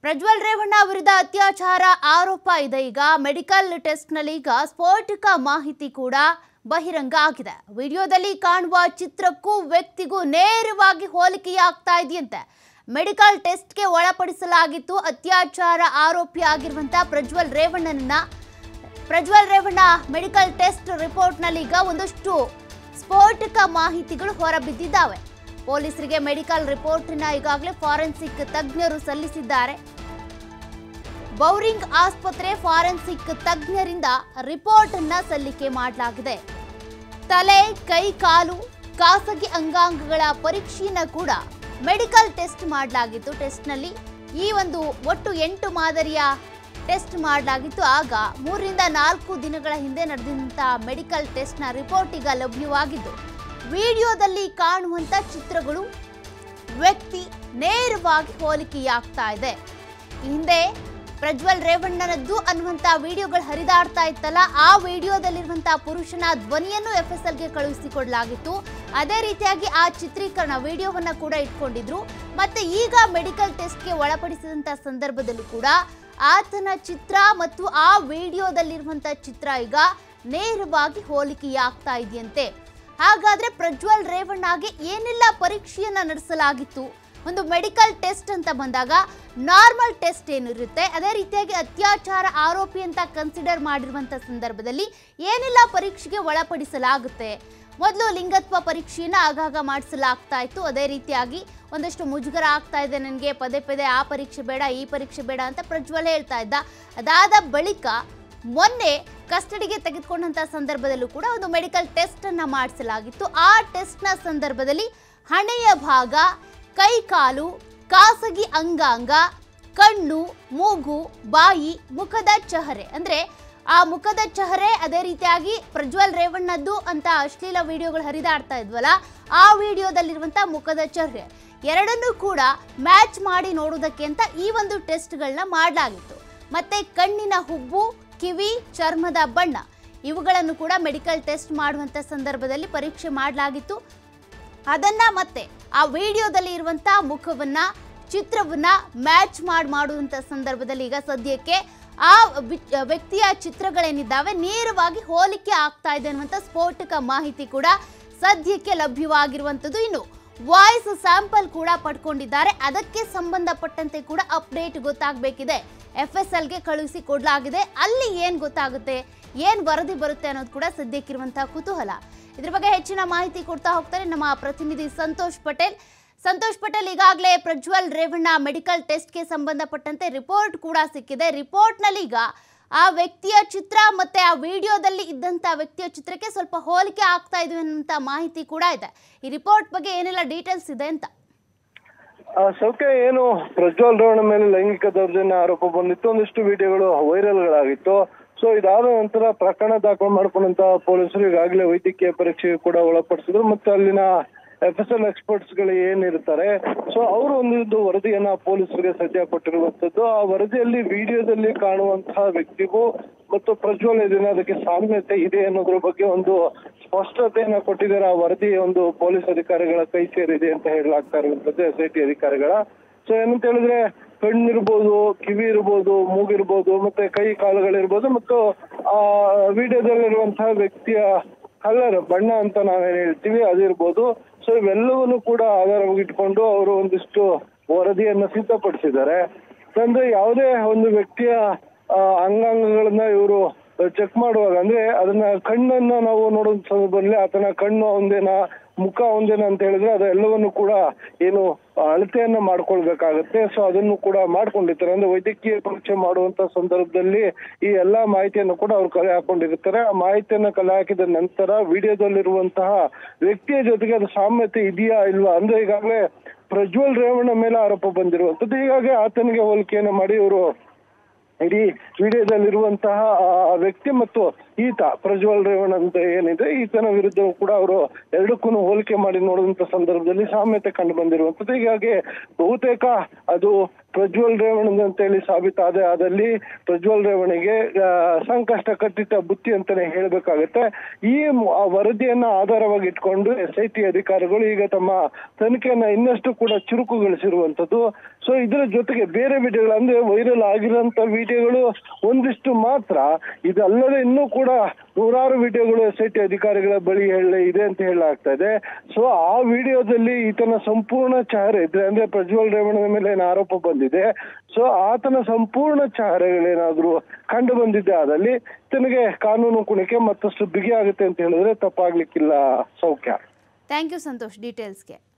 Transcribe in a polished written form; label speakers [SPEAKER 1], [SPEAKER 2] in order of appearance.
[SPEAKER 1] ಪ್ರಜ್ವಲ್ ರೇವಣ್ಣ ವಿರುದ್ಧ ಅತ್ಯಾಚಾರ ಆರೋಪ ಇದೆ. ಈಗ ಮೆಡಿಕಲ್ ಟೆಸ್ಟ್ನಲ್ಲಿ ಈಗ ಸ್ಫೋಟಕ ಮಾಹಿತಿ ಕೂಡ ಬಹಿರಂಗ ಆಗಿದೆ. ವಿಡಿಯೋದಲ್ಲಿ ಕಾಣುವ ಚಿತ್ರಕ್ಕೂ ವ್ಯಕ್ತಿಗೂ ನೇರವಾಗಿ ಹೋಲಿಕೆಯಾಗ್ತಾ ಇದೆಯಂತೆ. ಮೆಡಿಕಲ್ ಟೆಸ್ಟ್ಗೆ ಒಳಪಡಿಸಲಾಗಿತ್ತು. ಅತ್ಯಾಚಾರ ಆರೋಪಿ ಆಗಿರುವಂತಹ ಪ್ರಜ್ವಲ್ ರೇವಣ್ಣ ಮೆಡಿಕಲ್ ಟೆಸ್ಟ್ ರಿಪೋರ್ಟ್ನಲ್ಲಿ ಈಗ ಒಂದಷ್ಟು ಸ್ಫೋಟಕ ಮಾಹಿತಿಗಳು ಹೊರಬಿದ್ದಿದ್ದಾವೆ. ಪೊಲೀಸರಿಗೆ ಮೆಡಿಕಲ್ ರಿಪೋರ್ಟ್ನ ಈಗಾಗಲೇ ಫಾರೆನ್ಸಿಕ್ ತಜ್ಞರು ಸಲ್ಲಿಸಿದ್ದಾರೆ. ಬೌರಿಂಗ್ ಆಸ್ಪತ್ರೆ ಫಾರೆನ್ಸಿಕ್ ತಜ್ಞರಿಂದ ರಿಪೋರ್ಟ್ ಅನ್ನ ಸಲ್ಲಿಕೆ ಮಾಡಲಾಗಿದೆ. ತಲೆ, ಕೈ, ಕಾಲು, ಖಾಸಗಿ ಅಂಗಾಂಗಗಳ ಪರೀಕ್ಷೆಯನ್ನು ಕೂಡ ಮೆಡಿಕಲ್ ಟೆಸ್ಟ್ ಮಾಡಲಾಗಿತ್ತು. ಟೆಸ್ಟ್ನಲ್ಲಿ ಈ ಒಂದು ಒಟ್ಟು 8 ಮಾದರಿಯ ಟೆಸ್ಟ್ ಮಾಡಲಾಗಿತ್ತು. ಆಗ 3 ರಿಂದ 4 ದಿನಗಳ ಹಿಂದೆ ನಡೆದಂತ ಮೆಡಿಕಲ್ ಟೆಸ್ಟ್ನ ರಿಪೋರ್ಟ್ ಈಗ ಲಭ್ಯವಾಗಿದ್ದು, ವಿಡಿಯೋದಲ್ಲಿ ಕಾಣುವಂತ ಚಿತ್ರಗಳು ವ್ಯಕ್ತಿ ನೇರವಾಗಿ ಹೋಲಿಕೆಯಾಗ್ತಾ ಇದೆ. ಹಿಂದೆ ಪ್ರಜ್ವಲ್ ರೇವಣ್ಣನದ್ದು ಅನ್ನುವಂತ ವಿಡಿಯೋಗಳು ಹರಿದಾಡ್ತಾ ಇತ್ತಲ್ಲ, ಆ ವಿಡಿಯೋದಲ್ಲಿರುವಂತಹ ಪುರುಷನ ಧ್ವನಿಯನ್ನು FSLಗೆ ಕಳುಹಿಸಿಕೊಡಲಾಗಿತ್ತು. ಅದೇ ರೀತಿಯಾಗಿ ಆ ಚಿತ್ರೀಕರಣ ವಿಡಿಯೋವನ್ನ ಕೂಡ ಇಟ್ಕೊಂಡಿದ್ರು. ಮತ್ತೆ ಈಗ ಮೆಡಿಕಲ್ ಟೆಸ್ಟ್ಗೆ ಒಳಪಡಿಸಿದಂತ ಸಂದರ್ಭದಲ್ಲೂ ಕೂಡ ಆತನ ಚಿತ್ರ ಮತ್ತು ಆ ವಿಡಿಯೋದಲ್ಲಿರುವಂತಹ ಚಿತ್ರ ಈಗ ನೇರವಾಗಿ ಹೋಲಿಕೆಯಾಗ್ತಾ ಇದೆಯಂತೆ. ಹಾಗಾದ್ರೆ ಪ್ರಜ್ವಲ್ ರೇವಣ್ಣಗೆ ಏನೆಲ್ಲ ಪರೀಕ್ಷೆಯನ್ನ ನಡೆಸಲಾಗಿತ್ತು? ಒಂದು ಮೆಡಿಕಲ್ ಟೆಸ್ಟ್ ಅಂತ ಬಂದಾಗ ನಾರ್ಮಲ್ ಟೆಸ್ಟ್ ಏನಿರುತ್ತೆ, ಅದೇ ರೀತಿಯಾಗಿ ಅತ್ಯಾಚಾರ ಆರೋಪಿ ಅಂತ ಕನ್ಸಿಡರ್ ಮಾಡಿರುವಂತ ಸಂದರ್ಭದಲ್ಲಿ ಏನೆಲ್ಲ ಪರೀಕ್ಷೆಗೆ ಒಳಪಡಿಸಲಾಗುತ್ತೆ? ಮೊದಲು ಲಿಂಗತ್ವ ಪರೀಕ್ಷೆಯನ್ನ ಆಗಾಗ ಮಾಡಿಸಲಾಗ್ತಾ ಇತ್ತು. ಅದೇ ರೀತಿಯಾಗಿ ಒಂದಷ್ಟು ಮುಜುಗರ ಆಗ್ತಾ ಇದೆ ನನಗೆ, ಪದೇ ಪದೇ ಆ ಪರೀಕ್ಷೆ ಬೇಡ, ಈ ಪರೀಕ್ಷೆ ಬೇಡ ಅಂತ ಪ್ರಜ್ವಲ್ ಹೇಳ್ತಾ ಇದ್ದ. ಅದಾದ ಬಳಿಕ ಮೊನ್ನೆ ಕಸ್ಟಡಿಗೆ ತೆಗೆದುಕೊಂಡಂತ ಸಂದರ್ಭದಲ್ಲೂ ಕೂಡ ಒಂದು ಮೆಡಿಕಲ್ ಟೆಸ್ಟ್ ಅನ್ನ ಮಾಡಿಸಲಾಗಿತ್ತು. ಆ ಟೆಸ್ಟ್ನ ಸಂದರ್ಭದಲ್ಲಿ ಹಣೆಯ ಭಾಗ, ಕೈ ಕಾಲು, ಖಾಸಗಿ ಅಂಗಾಂಗ, ಕಣ್ಣು, ಮೂಗು, ಬಾಯಿ, ಮುಖದ ಚಹರೆ, ಅಂದ್ರೆ ಆ ಮುಖದ ಚಹರೆ, ಅದೇ ರೀತಿಯಾಗಿ ಪ್ರಜ್ವಲ್ ರೇವಣ್ಣದ್ದು ಅಂತ ಅಶ್ಲೀಲ ವಿಡಿಯೋಗಳು ಹರಿದಾಡ್ತಾ ಇದ್ವಲ್ಲ, ಆ ವಿಡಿಯೋದಲ್ಲಿರುವಂತ ಮುಖದ ಚಹರೆ ಎರಡನ್ನೂ ಕೂಡ ಮ್ಯಾಚ್ ಮಾಡಿ ನೋಡೋದಕ್ಕೆ ಅಂತ ಈ ಒಂದು ಟೆಸ್ಟ್ಗಳನ್ನ ಮಾಡಲಾಗಿತ್ತು. ಮತ್ತೆ ಕಣ್ಣಿನ ಹುಬ್ಬು, ಕಿವಿ, ಚರ್ಮದ ಬಣ್ಣ ಇವುಗಳನ್ನು ಕೂಡ ಮೆಡಿಕಲ್ ಟೆಸ್ಟ್ ಮಾಡುವಂತ ಸಂದರ್ಭದಲ್ಲಿ ಪರೀಕ್ಷೆ ಮಾಡಲಾಗಿತ್ತು. ಅದನ್ನ ಮತ್ತೆ ಆ ವಿಡಿಯೋದಲ್ಲಿ ಇರುವಂತ ಮುಖವನ್ನ, ಚಿತ್ರವನ್ನ ಮ್ಯಾಚ್ ಮಾಡುವಂತ ಸಂದರ್ಭದಲ್ಲಿ ಈಗ ಸದ್ಯಕ್ಕೆ ಆ ವ್ಯಕ್ತಿಯ ಚಿತ್ರಗಳೇನಿದ್ದಾವೆ ನೇರವಾಗಿ ಹೋಲಿಕೆ ಆಗ್ತಾ ಇದೆ ಅನ್ನುವಂಥ ಸ್ಫೋಟಕ ಮಾಹಿತಿ ಕೂಡ ಸದ್ಯಕ್ಕೆ ಲಭ್ಯವಾಗಿರುವಂಥದ್ದು. ಇನ್ನು ವಾಯ್ಸ್ ಸ್ಯಾಂಪಲ್ ಕೂಡ ಪಡ್ಕೊಂಡಿದ್ದಾರೆ. ಅದಕ್ಕೆ ಸಂಬಂಧಪಟ್ಟಂತೆ ಕೂಡ ಅಪ್ಡೇಟ್ ಗೊತ್ತಾಗಬೇಕಿದೆ. FSLಗೆ ಕಳುಹಿಸಿ ಕೊಡಲಾಗಿದೆ. ಅಲ್ಲಿ ಏನು ಗೊತ್ತಾಗುತ್ತೆ, ಏನು ವರದಿ ಬರುತ್ತೆ ಅನ್ನೋದು ಕೂಡ ಸದ್ಯಕ್ಕಿರುವಂತಹ ಕುತೂಹಲ. ಇದ್ರ ಬಗ್ಗೆ ಹೆಚ್ಚಿನ ಮಾಹಿತಿ ಕೊಡ್ತಾ ಹೋಗ್ತಾರೆ ನಮ್ಮ ಪ್ರತಿನಿಧಿ ಸಂತೋಷ್ ಪಟೇಲ್. ಈಗಾಗಲೇ ಪ್ರಜ್ವಲ್ ರೇವಣ್ಣ ಮೆಡಿಕಲ್ ಟೆಸ್ಟ್ಗೆ ಸಂಬಂಧಪಟ್ಟಂತೆ ರಿಪೋರ್ಟ್ ಕೂಡ ಸಿಕ್ಕಿದೆ. ರಿಪೋರ್ಟ್ನಲ್ಲಿ ಈಗ ಆ ವ್ಯಕ್ತಿಯ ಚಿತ್ರ ಮತ್ತೆ ಆ ವಿಡಿಯೋದಲ್ಲಿ ಇದ್ದಂಥ ವ್ಯಕ್ತಿಯ ಚಿತ್ರಕ್ಕೆ ಸ್ವಲ್ಪ ಹೋಲಿಕೆ ಆಗ್ತಾ ಇದೆ ಅನ್ನುವಂಥ ಮಾಹಿತಿ ಕೂಡ ಇದೆ. ಈ ರಿಪೋರ್ಟ್ ಬಗ್ಗೆ ಏನೆಲ್ಲ ಡೀಟೇಲ್ಸ್ ಇದೆ ಅಂತ?
[SPEAKER 2] ಸೌಖ್ಯ, ಏನು ಪ್ರಜ್ವಲ್ ರೇವಣ್ಣ ಮೇಲೆ ಲೈಂಗಿಕ ದೌರ್ಜನ್ಯ ಆರೋಪ ಬಂದಿತ್ತು, ಒಂದಿಷ್ಟು ವಿಡಿಯೋಗಳು ವೈರಲ್ಗಳಾಗಿತ್ತು. ಸೊ ಇದಾದ ನಂತರ ಪ್ರಕರಣ ದಾಖಲು ಮಾಡ್ಕೊಂಡಂತ ಪೊಲೀಸರು ಈಗಾಗಲೇ ವೈದ್ಯಕೀಯ ಪರೀಕ್ಷೆಗೆ ಕೂಡ ಒಳಪಡಿಸಿದ್ರು. ಮತ್ತೆ ಅಲ್ಲಿನ FSL ಎಕ್ಸ್ಪರ್ಟ್ಸ್ ಗಳು ಏನಿರ್ತಾರೆ, ಸೊ ಅವರು ಒಂದೊಂದು ವರದಿಯನ್ನ ಪೊಲೀಸರಿಗೆ ಸದ್ಯ ಕೊಟ್ಟಿರುವಂತದ್ದು. ಆ ವರದಿಯಲ್ಲಿ ವಿಡಿಯೋದಲ್ಲಿ ಕಾಣುವಂತಹ ವ್ಯಕ್ತಿಗೂ ಮತ್ತು ಪ್ರಜ್ವಲ್ ಅದಕ್ಕೆ ಸಾಮ್ಯತೆ ಇದೆ ಅನ್ನೋದ್ರ ಬಗ್ಗೆ ಒಂದು ಸ್ಪಷ್ಟತೆಯನ್ನ ಕೊಟ್ಟಿದ್ದಾರೆ. ಆ ವರದಿ ಒಂದು ಪೊಲೀಸ್ ಅಧಿಕಾರಿಗಳ ಕೈ ಸೇರಿದೆ ಅಂತ ಹೇಳಲಾಗ್ತಾ ಇರುವಂತದ್ದು, SIT ಅಧಿಕಾರಿಗಳ. ಸೊ ಏನಂತ ಹೇಳಿದ್ರೆ ಕಣ್ಣಿರ್ಬೋದು, ಕಿವಿ ಇರ್ಬೋದು, ಮೂಗಿರ್ಬೋದು, ಮತ್ತೆ ಕೈ ಕಾಲುಗಳಿರ್ಬೋದು, ಮತ್ತು ಆ ವಿಡಿಯೋದಲ್ಲಿರುವಂತಹ ವ್ಯಕ್ತಿಯ ಕಲರ್, ಬಣ್ಣ ಅಂತ ನಾವೇನ್ ಹೇಳ್ತೀವಿ, ಅದಿರ್ಬೋದು. ಸೊ ಇವೆಲ್ಲವನ್ನು ಕೂಡ ಆಧಾರವಾಗಿ ಇಟ್ಕೊಂಡು ಅವರು ಒಂದಿಷ್ಟು ವರದಿಯನ್ನ ಸಿದ್ಧಪಡಿಸಿದ್ದಾರೆ. ಅಂದ್ರೆ ಯಾವುದೇ ಒಂದು ವ್ಯಕ್ತಿಯ ಅಂಗಾಂಗಗಳನ್ನ ಇವರು ಚೆಕ್ ಮಾಡುವಾಗ, ಅಂದ್ರೆ ಅದನ್ನ ಕಣ್ಣನ್ನ ನಾವು ನೋಡೋ ಸಂದರ್ಭದಲ್ಲಿ ಆತನ ಕಣ್ಣು ಒಂದೇನಾ, ಮುಖ ಒಂದೇನಾ ಅಂತ ಹೇಳಿದ್ರೆ ಅದೆಲ್ಲವನ್ನು ಕೂಡ ಏನು ಅಳತೆಯನ್ನ ಮಾಡ್ಕೊಳ್ಬೇಕಾಗತ್ತೆ. ಸೊ ಅದನ್ನು ಕೂಡ ಮಾಡ್ಕೊಂಡಿರ್ತಾರೆ. ಅಂದ್ರೆ ವೈದ್ಯಕೀಯ ಪರೀಕ್ಷೆ ಮಾಡುವಂತ ಸಂದರ್ಭದಲ್ಲಿ ಈ ಎಲ್ಲಾ ಮಾಹಿತಿಯನ್ನು ಕೂಡ ಅವ್ರು ಕಲೆ ಹಾಕೊಂಡಿರ್ತಾರೆ. ಆ ಮಾಹಿತಿಯನ್ನ ಕಲೆ ಹಾಕಿದ ನಂತರ ವಿಡಿಯೋದಲ್ಲಿರುವಂತಹ ವ್ಯಕ್ತಿಯ ಜೊತೆಗೆ ಅದು ಸಾಮ್ಯತೆ ಇದೆಯಾ ಇಲ್ವಾ, ಅಂದ್ರೆ ಈಗಾಗಲೇ ಪ್ರಜ್ವಲ್ ರೇವಣ್ಣ ಮೇಲೆ ಆರೋಪ ಬಂದಿರುವಂತದ್ದು. ಹೀಗಾಗಿ ಆತನಿಗೆ ಹೋಲಿಕೆಯನ್ನ ಮಾಡಿ ಇವರು ಇಡೀ ವಿಡಿಯೋದಲ್ಲಿರುವಂತಹ ವ್ಯಕ್ತಿ ಮತ್ತು ಈತ ಪ್ರಜ್ವಲ್ ರೇವಣ್ಣ ಅಂತ ಏನಿದೆ, ಈತನ ವಿರುದ್ಧ ಕೂಡ ಅವರು ಎರಡಕ್ಕೂ ಹೋಲಿಕೆ ಮಾಡಿ ನೋಡುವಂತ ಸಂದರ್ಭದಲ್ಲಿ ಸಾಮ್ಯತೆ ಕಂಡು ಬಂದಿರುವಂತದ್ದು. ಹೀಗಾಗಿ ಬಹುತೇಕ ಅದು ಪ್ರಜ್ವಲ್ ರೇವಣ್ಣಂತೇಳಿ ಸಾಬೀತಾದೆ ಆದಲ್ಲಿ ಪ್ರಜ್ವಲ್ ರೇವಣ್ಣಿಗೆ ಸಂಕಷ್ಟ ಕಟ್ಟಿಟ್ಟ ಬುತ್ತಿ ಅಂತಾನೆ ಹೇಳ್ಬೇಕಾಗತ್ತೆ. ಈ ವರದಿಯನ್ನ ಆಧಾರವಾಗಿ ಇಟ್ಕೊಂಡು SIT ಅಧಿಕಾರಿಗಳು ಈಗ ತಮ್ಮ ತನಿಖೆಯನ್ನ ಇನ್ನಷ್ಟು ಕೂಡ ಚುರುಕುಗೊಳಿಸಿರುವಂತದ್ದು. ಸೊ ಇದರ ಜೊತೆಗೆ ಬೇರೆ ವಿಡಿಯೋಗಳು ಅಂದ್ರೆ ವೈರಲ್ ಆಗಿರುವಂತ ವಿಡಿಯೋಗಳು ಒಂದಿಷ್ಟು ಮಾತ್ರ, ಇದಲ್ಲದೆ ಇನ್ನೂ ಕೂಡ ನೂರಾರು ವಿಡಿಯೋಗಳು SIT ಅಧಿಕಾರಿಗಳ ಬಳಿ ಇದೆ ಅಂತ ಹೇಳಲಾಗ್ತಾ ಇದೆ. ಸೊ ಆ ವಿಡಿಯೋದಲ್ಲಿ ಈತನ ಸಂಪೂರ್ಣ ಚಹರೆ ಇದ್ರೆ ಅಂದ್ರೆ ಪ್ರಜ್ವಲ್ ರೇವಣ್ಣನ ಮೇಲೆ ಏನು ಆರೋಪ ಬಂದಿದೆ, ಸೊ ಆತನ ಸಂಪೂರ್ಣ ಚಹರೆಗಳೇನಾದ್ರೂ ಕಂಡು ಬಂದಿದ್ದೆ ಆದಲ್ಲಿ ತನಗೆ ಕಾನೂನು ಕುಣಿಕೆ ಮತ್ತಷ್ಟು ಬಿಗಿ ಆಗುತ್ತೆ ಅಂತ ಹೇಳಿದ್ರೆ ತಪ್ಪಾಗ್ಲಿಕ್ಕಿಲ್ಲ. ಸೌಖ್ಯ.
[SPEAKER 1] Thank you Santosh ಡೀಟೇಲ್ಸ್ಗೆ.